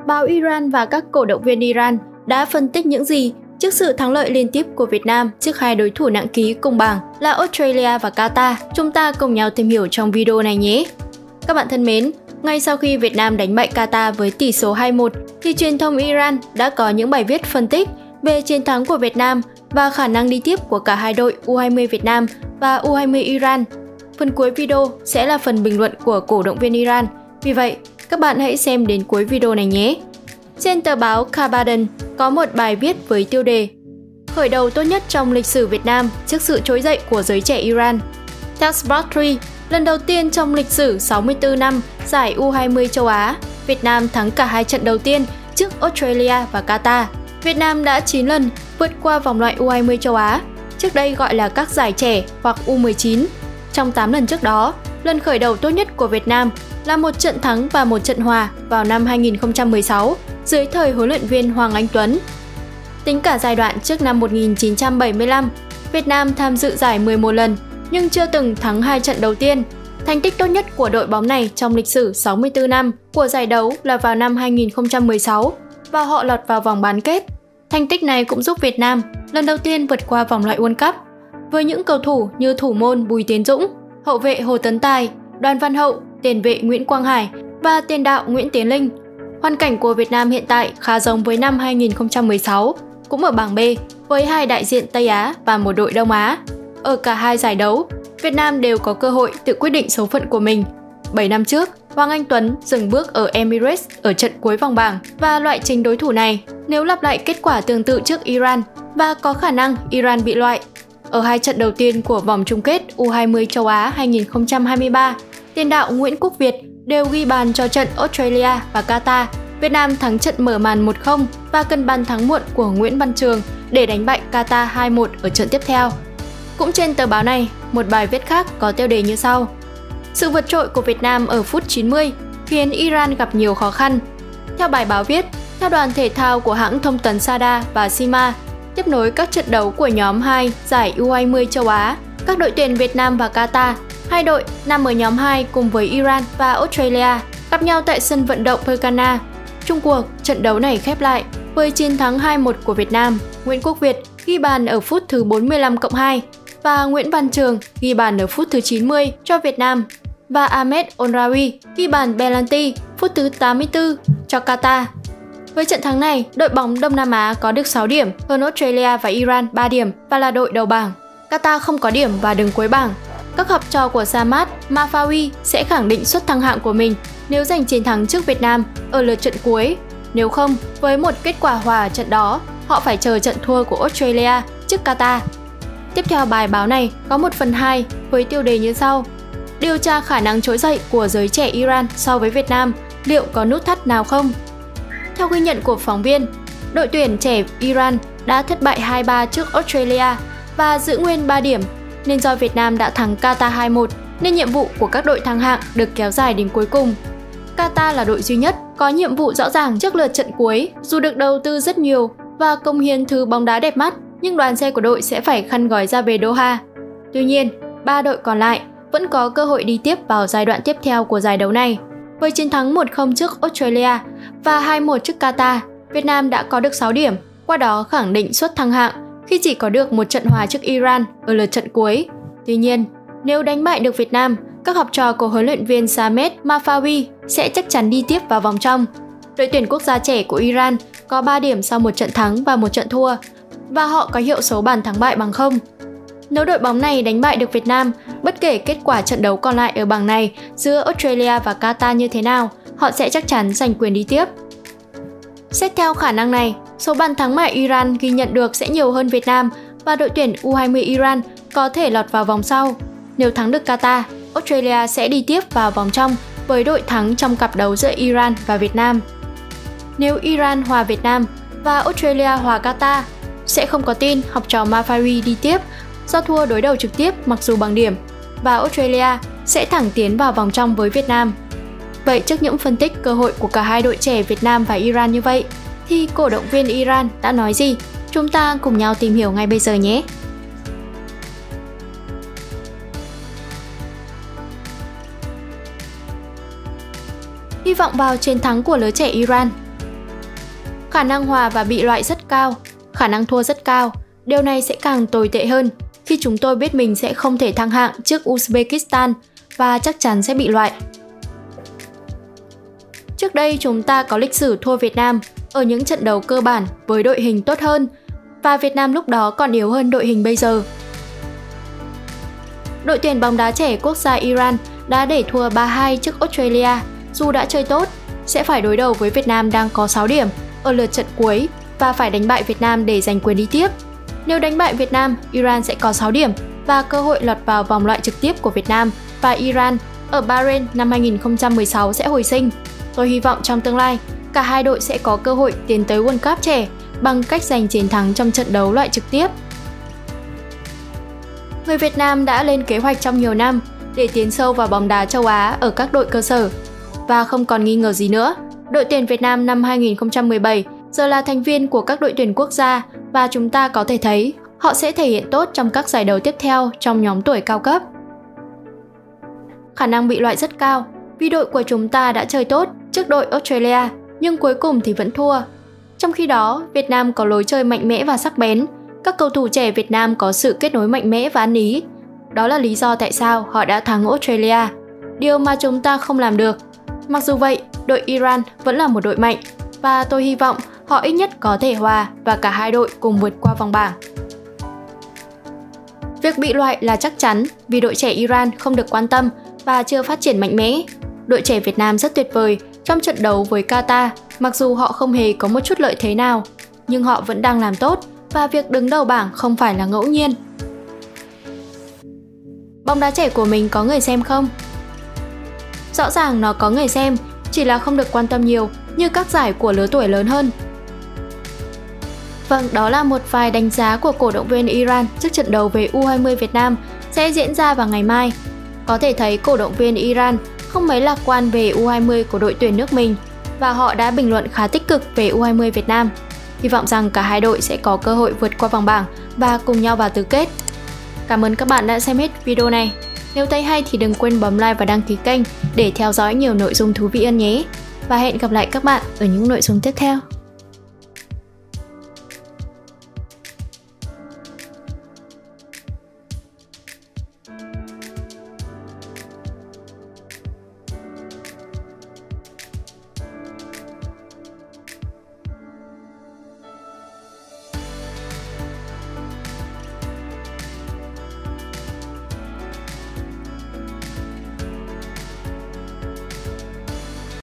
báo Iran và các cổ động viên Iran đã phân tích những gì trước sự thắng lợi liên tiếp của Việt Nam trước hai đối thủ nặng ký cùng bảng là Australia và Qatar. Chúng ta cùng nhau tìm hiểu trong video này nhé! Các bạn thân mến, ngay sau khi Việt Nam đánh bại Qatar với tỷ số 2-1 thì truyền thông Iran đã có những bài viết phân tích về chiến thắng của Việt Nam và khả năng đi tiếp của cả hai đội U20 Việt Nam và U20 Iran. Phần cuối video sẽ là phần bình luận của cổ động viên Iran, vì vậy các bạn hãy xem đến cuối video này nhé! Trên tờ báo Kabadan có một bài viết với tiêu đề Khởi đầu tốt nhất trong lịch sử Việt Nam trước sự trỗi dậy của giới trẻ Iran. Theo Sport 3, lần đầu tiên trong lịch sử 64 năm giải U20 châu Á, Việt Nam thắng cả hai trận đầu tiên trước Australia và Qatar. Việt Nam đã 9 lần vượt qua vòng loại U20 châu Á, trước đây gọi là các giải trẻ hoặc U19. Trong 8 lần trước đó, lần khởi đầu tốt nhất của Việt Nam là một trận thắng và một trận hòa vào năm 2016 dưới thời huấn luyện viên Hoàng Anh Tuấn. Tính cả giai đoạn trước năm 1975, Việt Nam tham dự giải 11 lần nhưng chưa từng thắng hai trận đầu tiên. Thành tích tốt nhất của đội bóng này trong lịch sử 64 năm của giải đấu là vào năm 2016 và họ lọt vào vòng bán kết. Thành tích này cũng giúp Việt Nam lần đầu tiên vượt qua vòng loại World Cup với những cầu thủ như thủ môn Bùi Tiến Dũng, hậu vệ Hồ Tấn Tài, Đoàn Văn Hậu, tiền vệ Nguyễn Quang Hải và tiền đạo Nguyễn Tiến Linh. Hoàn cảnh của Việt Nam hiện tại khá giống với năm 2016, cũng ở bảng B với hai đại diện Tây Á và một đội Đông Á. Ở cả hai giải đấu, Việt Nam đều có cơ hội tự quyết định số phận của mình. 7 năm trước, Hoàng Anh Tuấn dừng bước ở Emirates ở trận cuối vòng bảng và loại chính đối thủ này nếu lặp lại kết quả tương tự trước Iran và có khả năng Iran bị loại. Ở hai trận đầu tiên của vòng chung kết U20 châu Á 2023, tiền đạo Nguyễn Quốc Việt đều ghi bàn cho trận Australia và Qatar. Việt Nam thắng trận mở màn 1-0 và cân bàn thắng muộn của Nguyễn Văn Trường để đánh bại Qatar 2-1 ở trận tiếp theo. Cũng trên tờ báo này, một bài viết khác có tiêu đề như sau: Sự vượt trội của Việt Nam ở phút 90 khiến Iran gặp nhiều khó khăn. Theo bài báo viết, theo đoàn thể thao của hãng thông tấn Sada và Sima, tiếp nối các trận đấu của nhóm 2 giải U20 châu Á, các đội tuyển Việt Nam và Qatar, hai đội nằm ở nhóm 2 cùng với Iran và Australia, gặp nhau tại sân vận động Pergana. Chung cuộc, trận đấu này khép lại với chiến thắng 2-1 của Việt Nam. Nguyễn Quốc Việt ghi bàn ở phút thứ 45+2 và Nguyễn Văn Trường ghi bàn ở phút thứ 90 cho Việt Nam và Ahmed Onrawi ghi bàn penalty phút thứ 84 cho Qatar. Với trận thắng này, đội bóng Đông Nam Á có được 6 điểm hơn Australia và Iran 3 điểm và là đội đầu bảng. Qatar không có điểm và đứng cuối bảng. Các học trò của Samad Mafawi sẽ khẳng định suất thăng hạng của mình nếu giành chiến thắng trước Việt Nam ở lượt trận cuối. Nếu không, với một kết quả hòa ở trận đó, họ phải chờ trận thua của Australia trước Qatar. Tiếp theo bài báo này có một phần 2 với tiêu đề như sau: Điều tra khả năng trỗi dậy của giới trẻ Iran so với Việt Nam, liệu có nút thắt nào không? Theo ghi nhận của phóng viên, đội tuyển trẻ Iran đã thất bại 2-3 trước Australia và giữ nguyên 3 điểm, nên do Việt Nam đã thắng Qatar 2-1 nên nhiệm vụ của các đội thăng hạng được kéo dài đến cuối cùng. Qatar là đội duy nhất có nhiệm vụ rõ ràng trước lượt trận cuối, dù được đầu tư rất nhiều và công hiến thứ bóng đá đẹp mắt, nhưng đoàn xe của đội sẽ phải khăn gói ra về Doha. Tuy nhiên, 3 đội còn lại vẫn có cơ hội đi tiếp vào giai đoạn tiếp theo của giải đấu này. Với chiến thắng 1-0 trước Australia và 2-1 trước Qatar, Việt Nam đã có được 6 điểm, qua đó khẳng định suất thăng hạng khi chỉ có được một trận hòa trước Iran ở lượt trận cuối. Tuy nhiên, nếu đánh bại được Việt Nam, các học trò của huấn luyện viên Samed Mafawi sẽ chắc chắn đi tiếp vào vòng trong. Đội tuyển quốc gia trẻ của Iran có 3 điểm sau một trận thắng và một trận thua, và họ có hiệu số bàn thắng bại bằng 0. Nếu đội bóng này đánh bại được Việt Nam, bất kể kết quả trận đấu còn lại ở bảng này giữa Australia và Qatar như thế nào, họ sẽ chắc chắn giành quyền đi tiếp. Xét theo khả năng này, số bàn thắng mà Iran ghi nhận được sẽ nhiều hơn Việt Nam và đội tuyển U20 Iran có thể lọt vào vòng sau. Nếu thắng được Qatar, Australia sẽ đi tiếp vào vòng trong với đội thắng trong cặp đấu giữa Iran và Việt Nam. Nếu Iran hòa Việt Nam và Australia hòa Qatar, sẽ không có tin học trò Mafawi đi tiếp do thua đối đầu trực tiếp mặc dù bằng điểm, và Australia sẽ thẳng tiến vào vòng trong với Việt Nam. Vậy trước những phân tích cơ hội của cả hai đội trẻ Việt Nam và Iran như vậy, thì cổ động viên Iran đã nói gì? Chúng ta cùng nhau tìm hiểu ngay bây giờ nhé! Hy vọng vào chiến thắng của lứa trẻ Iran. Khả năng hòa và bị loại rất cao, khả năng thua rất cao. Điều này sẽ càng tồi tệ hơn khi chúng tôi biết mình sẽ không thể thăng hạng trước Uzbekistan và chắc chắn sẽ bị loại. Trước đây chúng ta có lịch sử thua Việt Nam ở những trận đấu cơ bản với đội hình tốt hơn và Việt Nam lúc đó còn yếu hơn đội hình bây giờ. Đội tuyển bóng đá trẻ quốc gia Iran đã để thua 3-2 trước Australia. Dù đã chơi tốt, sẽ phải đối đầu với Việt Nam đang có 6 điểm ở lượt trận cuối và phải đánh bại Việt Nam để giành quyền đi tiếp. Nếu đánh bại Việt Nam, Iran sẽ có 6 điểm và cơ hội lọt vào vòng loại trực tiếp của Việt Nam và Iran ở Bahrain năm 2016 sẽ hồi sinh. Tôi hy vọng trong tương lai, cả hai đội sẽ có cơ hội tiến tới World Cup trẻ bằng cách giành chiến thắng trong trận đấu loại trực tiếp. Người Việt Nam đã lên kế hoạch trong nhiều năm để tiến sâu vào bóng đá châu Á ở các đội cơ sở. Và không còn nghi ngờ gì nữa, đội tuyển Việt Nam năm 2017 giờ là thành viên của các đội tuyển quốc gia và chúng ta có thể thấy họ sẽ thể hiện tốt trong các giải đấu tiếp theo trong nhóm tuổi cao cấp. Khả năng bị loại rất cao vì đội của chúng ta đã chơi tốt trước đội Australia nhưng cuối cùng thì vẫn thua. Trong khi đó, Việt Nam có lối chơi mạnh mẽ và sắc bén. Các cầu thủ trẻ Việt Nam có sự kết nối mạnh mẽ và ăn ý. Đó là lý do tại sao họ đã thắng Australia, điều mà chúng ta không làm được. Mặc dù vậy, đội Iran vẫn là một đội mạnh và tôi hy vọng họ ít nhất có thể hòa và cả hai đội cùng vượt qua vòng bảng. Việc bị loại là chắc chắn vì đội trẻ Iran không được quan tâm và chưa phát triển mạnh mẽ. Đội trẻ Việt Nam rất tuyệt vời trong trận đấu với Qatar, mặc dù họ không hề có một chút lợi thế nào, nhưng họ vẫn đang làm tốt và việc đứng đầu bảng không phải là ngẫu nhiên. Bóng đá trẻ của mình có người xem không? Rõ ràng nó có người xem, chỉ là không được quan tâm nhiều như các giải của lứa tuổi lớn hơn. Vâng, đó là một vài đánh giá của cổ động viên Iran trước trận đấu với U20 Việt Nam sẽ diễn ra vào ngày mai. Có thể thấy cổ động viên Iran không mấy lạc quan về U20 của đội tuyển nước mình và họ đã bình luận khá tích cực về U20 Việt Nam. Hy vọng rằng cả hai đội sẽ có cơ hội vượt qua vòng bảng và cùng nhau vào tứ kết. Cảm ơn các bạn đã xem hết video này. Nếu thấy hay thì đừng quên bấm like và đăng ký kênh để theo dõi nhiều nội dung thú vị hơn nhé. Và hẹn gặp lại các bạn ở những nội dung tiếp theo.